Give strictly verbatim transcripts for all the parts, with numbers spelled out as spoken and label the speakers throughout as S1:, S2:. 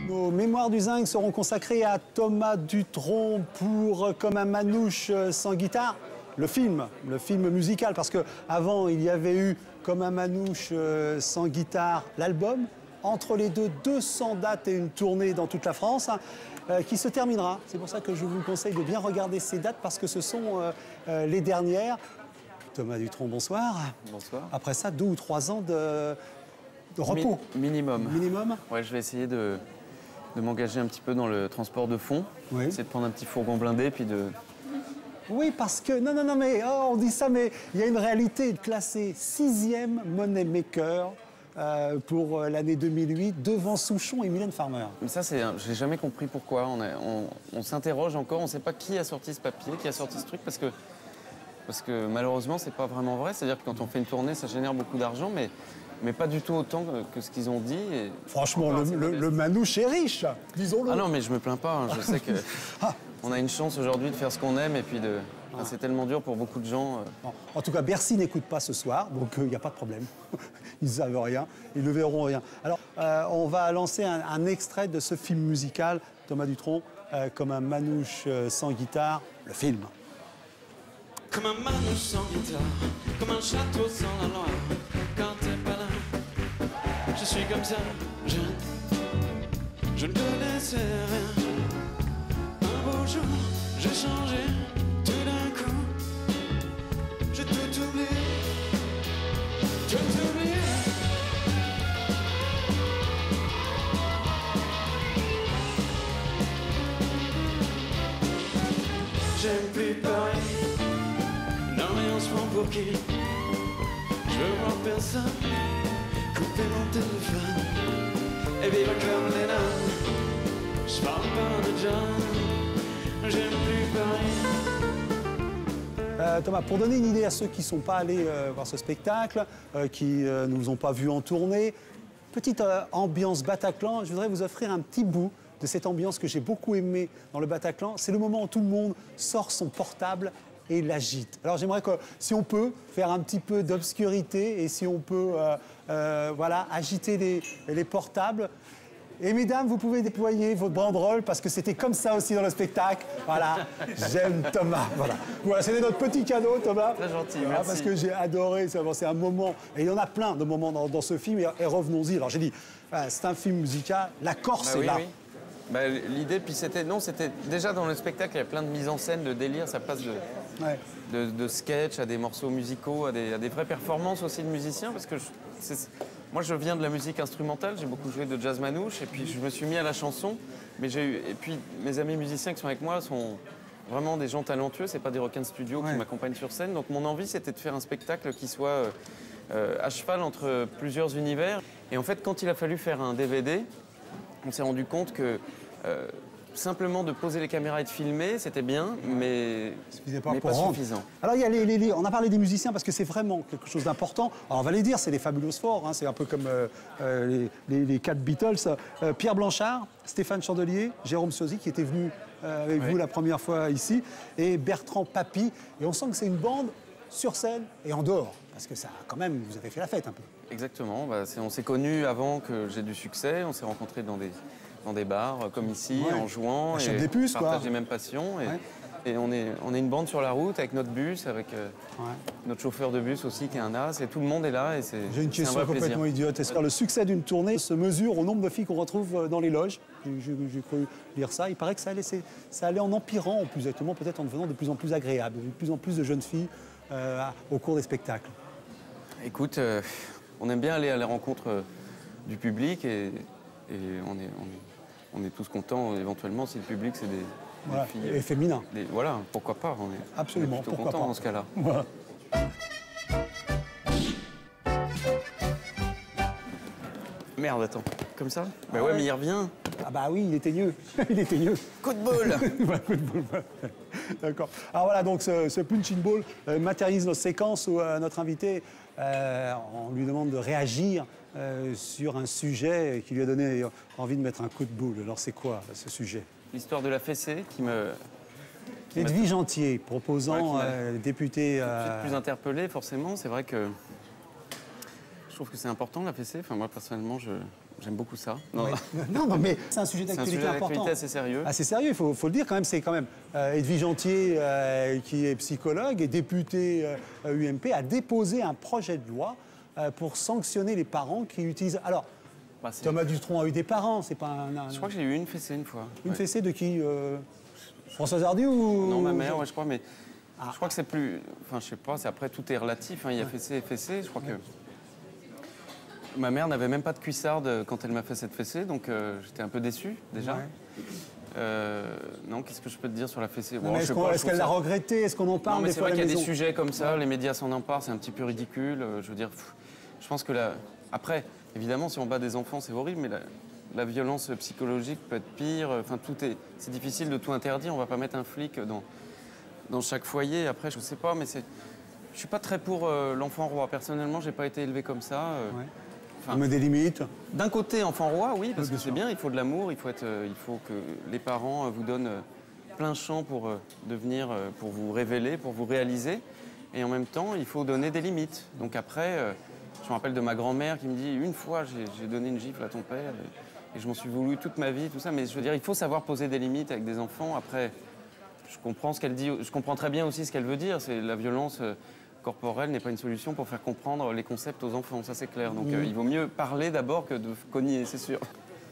S1: Nos mémoires du zinc seront consacrées à Thomas Dutronc pour Comme un manouche sans guitare. Le film, le film musical, parce qu'avant il y avait eu Comme un manouche sans guitare, l'album. Entre les deux, deux cents dates et une tournée dans toute la France, hein, euh, qui se terminera. C'est pour ça que je vous conseille de bien regarder ces dates, parce que ce sont euh, euh, les dernières. Thomas Dutronc, bonsoir.
S2: Bonsoir.
S1: Après ça, deux ou trois ans de, de repos.
S2: Mi minimum.
S1: Minimum.
S2: Ouais, je vais essayer de, de m'engager un petit peu dans le transport de fond.
S1: Oui.
S2: Essayer de prendre un petit fourgon blindé, puis de...
S1: Oui, parce que, non, non, non, mais oh, on dit ça, mais il y a une réalité. Classé sixième Money Maker euh, pour l'année deux mille huit, devant Souchon et Mylène Farmer.
S2: Mais ça, c'est, je n'ai jamais compris pourquoi. On, on, on s'interroge encore, on ne sait pas qui a sorti ce papier, qui a sorti ce truc, parce que, parce que malheureusement, c'est pas vraiment vrai. C'est-à-dire que quand on fait une tournée, ça génère beaucoup d'argent, mais, mais pas du tout autant que, que ce qu'ils ont dit. Et
S1: franchement, le, le, le manouche est riche, disons-le.
S2: Ah non, mais je me plains pas. Hein. Je sais que... On a une chance aujourd'hui de faire ce qu'on aime et puis de... Ah. C'est tellement dur pour beaucoup de gens.
S1: Euh... En tout cas, Bercy n'écoute pas ce soir, donc il euh, n'y a pas de problème. Ils ne savent rien, ils ne verront rien. Alors, euh, on va lancer un, un extrait de ce film musical, Thomas Dutronc, euh, Comme un manouche euh, sans guitare, le film.
S3: Comme un manouche sans guitare, comme un château sans la loi. Quand t'es pas là, je suis comme ça, je, je ne connaissais rien. Bonjour, j'ai changé tout d'un coup. J'ai tout oublié, tout oublié. J'aime plus Paris. Non mais on se prend pour qui? Je veux voir personne. Couper mon téléphone et vivre comme les nains. Je parle pas de John. J'aime plus Paris.
S1: Euh, Thomas, pour donner une idée à ceux qui ne sont pas allés euh, voir ce spectacle, euh, qui ne euh, nous ont pas vus en tournée, petite euh, ambiance Bataclan, je voudrais vous offrir un petit bout de cette ambiance que j'ai beaucoup aimée dans le Bataclan. C'est le moment où tout le monde sort son portable et l'agite. Alors j'aimerais que, si on peut, faire un petit peu d'obscurité et si on peut euh, euh, voilà, agiter les, les portables. Et mesdames, vous pouvez déployer votre banderole parce que c'était comme ça aussi dans le spectacle. Voilà, j'aime Thomas. Voilà, voilà c'était notre petit cadeau, Thomas.
S2: Très gentil,
S1: voilà,
S2: merci.
S1: Parce que j'ai adoré, c'est un moment, et il y en a plein de moments dans, dans ce film, et, et revenons-y. Alors j'ai dit, voilà, c'est un film musical, la Corse
S2: bah,
S1: est
S2: oui,
S1: là.
S2: Oui. Bah, l'idée, puis c'était, non, c'était déjà dans le spectacle, il y a plein de mises en scène, de délire, ça passe de, ouais. de, de sketch à des morceaux musicaux, à des, à des vraies performances aussi de musiciens, parce que je, moi je viens de la musique instrumentale, j'ai beaucoup joué de jazz manouche, et puis je me suis mis à la chanson, mais j'ai eu, et puis mes amis musiciens qui sont avec moi sont vraiment des gens talentueux, c'est pas des requins de studio ouais. qui m'accompagnent sur scène, donc mon envie c'était de faire un spectacle qui soit euh, euh, à cheval entre plusieurs univers, et en fait quand il a fallu faire un D V D, on s'est rendu compte que euh, simplement de poser les caméras et de filmer, c'était bien, mais,
S1: pas,
S2: mais
S1: pour
S2: pas
S1: rendre.
S2: suffisant.
S1: Alors, il y a les, les, les, on a parlé des musiciens parce que c'est vraiment quelque chose d'important. Alors, on va les dire, c'est les Fabulous Four, hein, c'est un peu comme euh, euh, les, les, les quatre Beatles. Euh, Pierre Blanchard, Stéphane Chandelier, Jérôme Sozy, qui était venu euh, avec oui. vous la première fois ici, et Bertrand Papy. Et on sent que c'est une bande sur scène et en dehors. Parce que ça, quand même, vous avez fait la fête un peu.
S2: Exactement. Bah, on s'est connus avant que j'ai du succès. On s'est rencontrés dans des, dans des bars comme ici, ouais. en jouant.
S1: La et des puces,
S2: on partage les mêmes passions. Et, ouais. et on, est, on est une bande sur la route avec notre bus, avec euh, ouais. notre chauffeur de bus aussi qui est un as. Et tout le monde est là.
S1: J'ai une question un complètement plaisir. idiote. Est-ce que le succès d'une tournée se mesure au nombre de filles qu'on retrouve dans les loges? J'ai cru lire ça. Il paraît que ça allait, ça allait en empirant, plus exactement, peut-être en devenant de plus en plus agréable. De plus en plus de jeunes filles euh, au cours des spectacles.
S2: Écoute, euh, on aime bien aller à la rencontre euh, du public et, et on, est, on, est, on est tous contents éventuellement si le public c'est des,
S1: voilà,
S2: des filles.
S1: Et féminin.
S2: Des, voilà, pourquoi pas. On est,
S1: absolument,
S2: on est plutôt
S1: pourquoi
S2: contents
S1: pas.
S2: dans ce cas-là.
S1: Voilà.
S2: Merde, attends. Comme ça? Bah ouais, mais il revient.
S1: Ah bah oui, il était mieux. il était mieux.
S2: Coup de boule.
S1: Coup de boule. D'accord. Alors voilà, donc ce, ce punching ball euh, matérialise nos séquences où euh, notre invité, euh, on lui demande de réagir euh, sur un sujet qui lui a donné envie de mettre un coup de boule. Alors c'est quoi ce sujet?
S2: L'histoire de la fessée qui me...
S1: Qui Edwige Antier, proposant, ouais, euh, député...
S2: Euh... plus interpellé, forcément. C'est vrai que je trouve que c'est important, la fessée. Enfin, moi, personnellement, je, j'aime beaucoup ça. Non,
S1: Ouais. non, non, mais c'est un sujet d'actualité important.
S2: assez sérieux.
S1: Assez sérieux, il faut, faut le dire quand même. C'est quand même euh, Edwige Antier, euh, qui est psychologue et député euh, U M P, a déposé un projet de loi euh, pour sanctionner les parents qui utilisent. Alors, bah, Thomas Dutronc a eu des parents, c'est pas un, un...
S2: Je crois que j'ai eu une fessée une fois.
S1: Une
S2: ouais.
S1: fessée de qui euh... Françoise Hardy ou...
S2: Non, ma mère, ouais, je crois, mais
S1: ah.
S2: je crois que c'est plus... Enfin, je sais pas, c'est après, tout est relatif. Hein. Il y a ouais. fessée et fessée, je crois ouais. que... Ma mère n'avait même pas de cuissarde quand elle m'a fait cette fessée, donc euh, j'étais un peu déçu, déjà. Ouais. Euh, non, qu'est-ce que je peux te dire sur la fessée bon,
S1: Est-ce qu'elle est qu l'a regretté? Est-ce qu'on en parle?
S2: Non, mais c'est vrai qu'il y a des sujets comme ça, ouais. les médias s'en emparent, c'est un petit peu ridicule. Euh, je veux dire, pff, je pense que là... Après, évidemment, si on bat des enfants, c'est horrible, mais la, la violence psychologique peut être pire. Enfin, tout est... C'est difficile de tout interdire. On va pas mettre un flic dans, dans chaque foyer. Après, je sais pas, mais c'est... Je suis pas très pour euh, l'enfant roi. Personnellement, j'ai pas été élevé comme ça. Euh...
S1: Ouais. Enfin, on met des limites.
S2: D'un côté, enfant roi, oui, parce oui, que c'est bien, il faut de l'amour, il faut être, euh, il faut que les parents euh, vous donnent euh, plein champ pour euh, devenir, euh, pour vous révéler, pour vous réaliser. Et en même temps, il faut donner des limites. Donc après, euh, je me rappelle de ma grand-mère qui me dit, une fois, j'ai donné une gifle à ton père et, et je m'en suis voulu toute ma vie, tout ça. Mais je veux dire, il faut savoir poser des limites avec des enfants. Après, je comprends ce qu'elle dit, je comprends très bien aussi ce qu'elle veut dire. C'est la violence... Euh, corporelle n'est pas une solution pour faire comprendre les concepts aux enfants, ça c'est clair. Donc mmh. euh, il vaut mieux parler d'abord que de cogner, c'est sûr.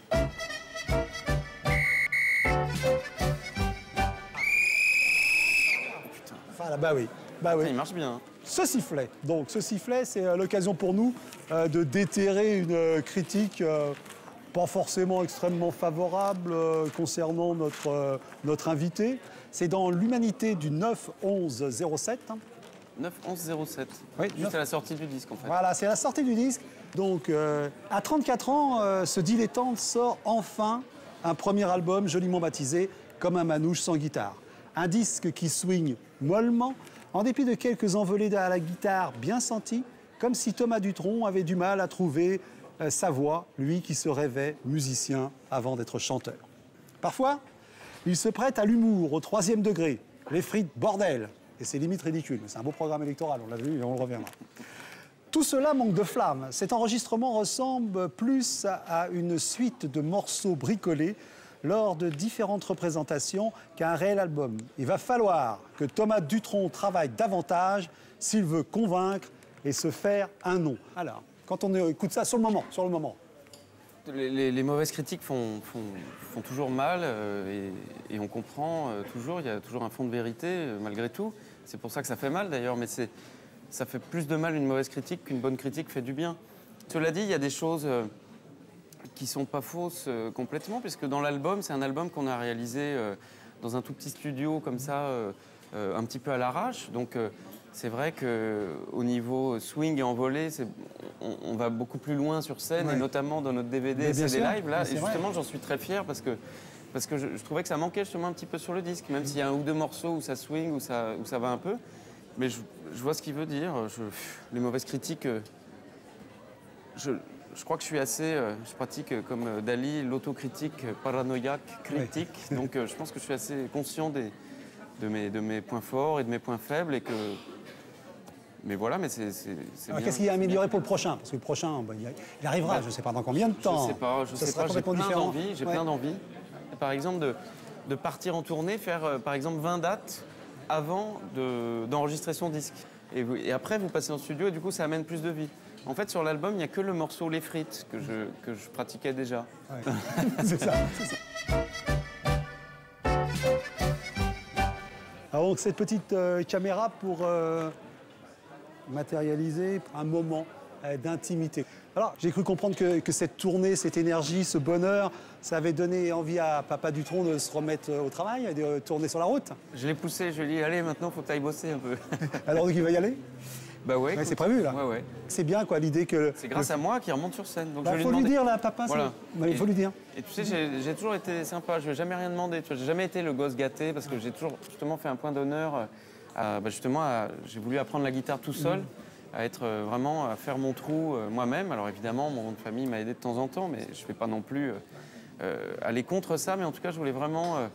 S1: Voilà, bah oui. Bah oui.
S2: Ça, il marche bien. Hein.
S1: Ce sifflet, donc ce sifflet, c'est euh, l'occasion pour nous euh, de déterrer une euh, critique euh, pas forcément extrêmement favorable euh, concernant notre, euh, notre invité. C'est dans l'Humanité du neuf onze zéro sept. Hein.
S2: neuf onze zéro sept.
S1: Oui,
S2: juste à la sortie du disque en fait.
S1: Voilà, c'est la sortie du disque. Donc euh, à trente-quatre ans, euh, ce dilettante sort enfin un premier album joliment baptisé Comme un manouche sans guitare. Un disque qui swing mollement, en dépit de quelques envolées à la guitare bien senties, comme si Thomas Dutronc avait du mal à trouver euh, sa voix, lui qui se rêvait musicien avant d'être chanteur. Parfois, il se prête à l'humour au troisième degré, les frites bordel. Et c'est limite ridicule, mais c'est un beau programme électoral, on l'a vu et on le reviendra. Tout cela manque de flamme. Cet enregistrement ressemble plus à une suite de morceaux bricolés lors de différentes représentations qu'à un réel album. Il va falloir que Thomas Dutronc travaille davantage s'il veut convaincre et se faire un nom. Alors, quand on écoute ça sur le moment, sur le moment.
S2: Les, les, les mauvaises critiques font, font, font toujours mal euh, et, et on comprend euh, toujours, il y a toujours un fond de vérité euh, malgré tout. C'est pour ça que ça fait mal d'ailleurs, mais ça fait plus de mal une mauvaise critique qu'une bonne critique fait du bien. Cela dit, il y a des choses euh, qui ne sont pas fausses euh, complètement, puisque dans l'album, c'est un album qu'on a réalisé euh, dans un tout petit studio comme ça, euh, euh, un petit peu à l'arrache. Donc euh, c'est vrai qu'au niveau swing et envolé, on, on va beaucoup plus loin sur scène, ouais. et notamment dans notre D V D et C D live. Là, et justement, j'en suis très fier parce que, parce que je, je trouvais que ça manquait justement un petit peu sur le disque, même s'il y a un ou deux morceaux où ça swing, où ça, où ça va un peu. Mais je, je vois ce qu'il veut dire. Je, les mauvaises critiques, je, je crois que je suis assez... Je pratique comme Dali, l'autocritique paranoïaque, critique. Oui. Donc je pense que je suis assez conscient des, de, mes, de mes points forts et de mes points faibles et que... Mais voilà, mais c'est bien.
S1: Qu'est-ce qu'il y a à améliorer pour le prochain? Parce que le prochain, bah, il arrivera, bah, je ne sais pas dans combien de temps.
S2: Je ne sais pas, je sais pas, j'ai plein d'envie. J'ai ouais. plein d'envie. Par exemple, de, de partir en tournée, faire euh, par exemple vingt dates avant d'enregistrer de, son disque. Et, vous, et après, vous passez en studio et du coup, ça amène plus de vie. En fait, sur l'album, il n'y a que le morceau Les Frites que je, que je pratiquais déjà.
S1: Ouais. C'est ça, c'est ça. Alors, donc, cette petite euh, caméra pour euh, matérialiser un moment euh, d'intimité. Alors, j'ai cru comprendre que, que cette tournée, cette énergie, ce bonheur, ça avait donné envie à Papa Dutronc de se remettre au travail, de tourner sur la route.
S2: Je l'ai poussé, je lui ai dit, allez, maintenant, il faut que tu ailles bosser un peu.
S1: Alors, donc, il va y aller?
S2: Bah ouais.
S1: ouais c'est prévu, là.
S2: Ouais, ouais.
S1: C'est bien, quoi, l'idée que...
S2: C'est grâce le... à moi qu'il remonte sur scène. Donc
S1: bah,
S2: je
S1: faut lui, lui dire, là, papa,
S2: voilà.
S1: il faut lui dire.
S2: Et tu sais, j'ai toujours été sympa, je n'ai jamais rien demandé. Je n'ai jamais été le gosse gâté, parce que j'ai toujours justement fait un point d'honneur à, bah, justement, à... j'ai voulu apprendre la guitare tout seul. Mmh. à être euh, vraiment, à faire mon trou euh, moi-même. Alors évidemment, mon nom de famille m'a aidé de temps en temps, mais je ne vais pas non plus euh, euh, aller contre ça. Mais en tout cas, je voulais vraiment euh,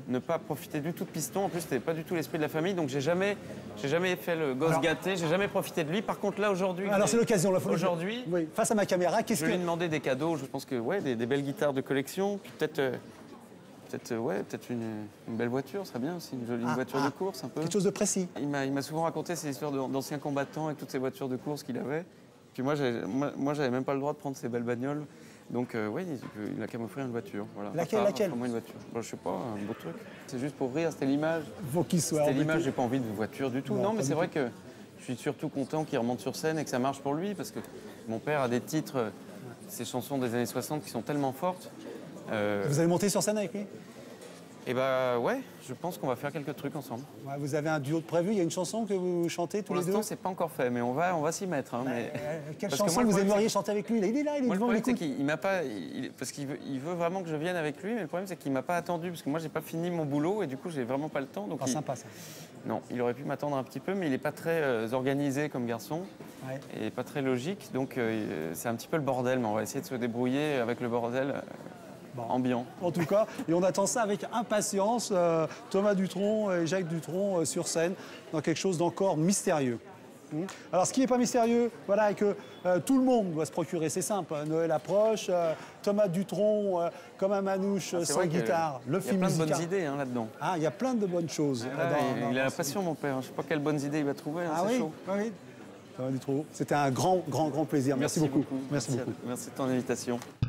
S2: ne pas profiter du tout de Piston. En plus, c'était pas du tout l'esprit de la famille, donc j'ai jamais, j'ai jamais fait le gosse
S1: Alors-
S2: gâté, j'ai jamais profité de lui. Par contre, là, aujourd'hui,
S1: Alors c'est l'occasion, là. faut le-
S2: aujourd'hui,
S1: Oui, face à ma caméra, qu'est-ce
S2: je
S1: que...
S2: lui ai demandé des cadeaux. Je pense que ouais, des, des belles guitares de collection, puis peut-être, euh, peut-être, euh, ouais, peut-être une, une belle voiture, ça serait bien aussi, une jolie
S1: Ah,
S2: voiture
S1: ah,
S2: de course, un peu.
S1: Quelque chose de précis.
S2: Il m'a, il m'a souvent raconté ces histoires de- d'anciens combattants avec toutes ces voitures de course qu'il avait. Puis moi, j'avais, moi, moi, j'avais même pas le droit de prendre ces belles bagnoles. Donc, euh, oui, il, il a qu'à m'offrir une voiture. Voilà.
S1: Laquelle,
S2: Papa,
S1: laquelle
S2: offre-moi une voiture. Bon, je sais pas, un beau truc. C'est juste pour rire, c'était l'image.
S1: Faut qu'il soit
S2: C'était
S1: embêté.
S2: l'image, j'ai pas envie de voiture du tout.
S1: Non,
S2: Non,
S1: pas
S2: mais
S1: du
S2: c'est vrai
S1: tout.
S2: que je suis surtout content qu'il remonte sur scène et que ça marche pour lui, parce que mon père a des titres, euh, ces chansons des années soixante qui sont tellement fortes. Euh,
S1: Vous allez monter sur scène avec lui?
S2: et bah ouais, je pense qu'on va faire quelques trucs ensemble.
S1: Ouais, vous avez un duo de prévu, il y a une chanson que vous chantez tous
S2: Pour
S1: les deux?
S2: l'instant, c'est pas encore fait, mais on va, on va s'y mettre. Hein, mais...
S1: Euh, Quelle
S2: Parce que
S1: chanson
S2: moi, le
S1: vous
S2: problème,
S1: aimeriez
S2: c'est
S1: chanter avec lui? Là, il est là, il est
S2: Moi, le
S1: devant, il
S2: problème, c'est
S1: écoute.
S2: qu'il il m'a pas. il- parce qu'il veut, il veut vraiment que je vienne avec lui, mais le problème, c'est qu'il m'a pas attendu, parce que moi, j'ai pas fini mon boulot et du coup, j'ai vraiment pas le temps. Donc
S1: Ah,
S2: il-
S1: sympa ça.
S2: Non, il aurait pu m'attendre un petit peu, mais il est pas très euh, organisé comme garçon
S1: Ouais.
S2: et pas très logique. Donc, euh, c'est un petit peu le bordel, mais on va essayer de se débrouiller avec le bordel euh,
S1: Bon.
S2: ambiant.
S1: En tout cas, et on attend ça avec impatience. euh, Thomas Dutronc et Jacques Dutronc euh, sur scène dans quelque chose d'encore mystérieux. Hmm. Alors, ce qui n'est pas mystérieux, voilà, et que euh, tout le monde doit se procurer, c'est simple. hein, Noël approche, euh, Thomas Dutronc, euh, comme un manouche euh,
S2: C'est
S1: sans
S2: vrai que
S1: guitare, le
S2: Il y a
S1: film
S2: plein de
S1: musical.
S2: bonnes idées hein, là-dedans.
S1: Ah, il y a plein de bonnes choses.
S2: Ah,
S1: euh, dans-
S2: il,
S1: dans-
S2: il a
S1: dans
S2: la
S1: ce
S2: passion, mon père. Je sais pas quelles bonnes idées il va trouver. hein,
S1: Ah
S2: c'est
S1: oui,
S2: chaud.
S1: oui, oui. Thomas Dutronc, c'était un grand, grand, grand plaisir. Merci, beaucoup. Merci
S2: à-
S1: beaucoup.
S2: Merci de ton invitation.